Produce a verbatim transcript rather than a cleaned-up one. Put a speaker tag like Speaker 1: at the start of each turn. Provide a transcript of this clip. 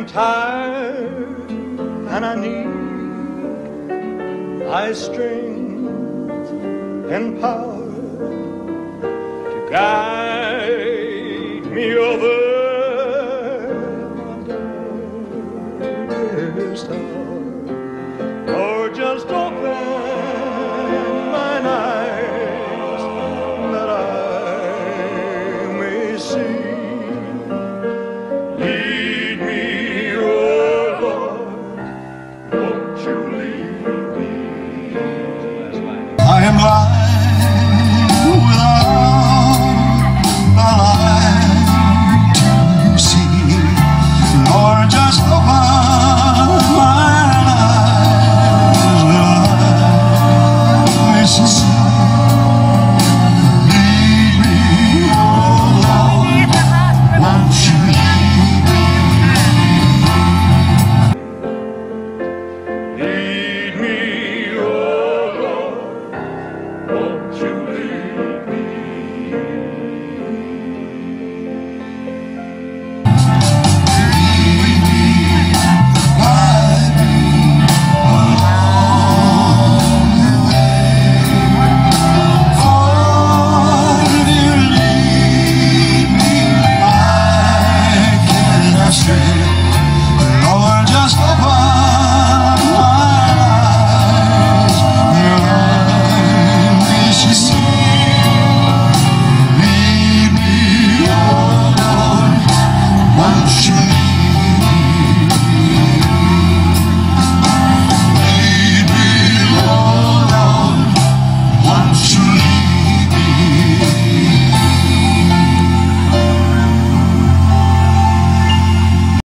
Speaker 1: I'm tired and I need thy strength and power to guide me over my darkest hour. Or just open mine eyes that I may see. Lead me, oh Lord, won't you lead me? I am blind.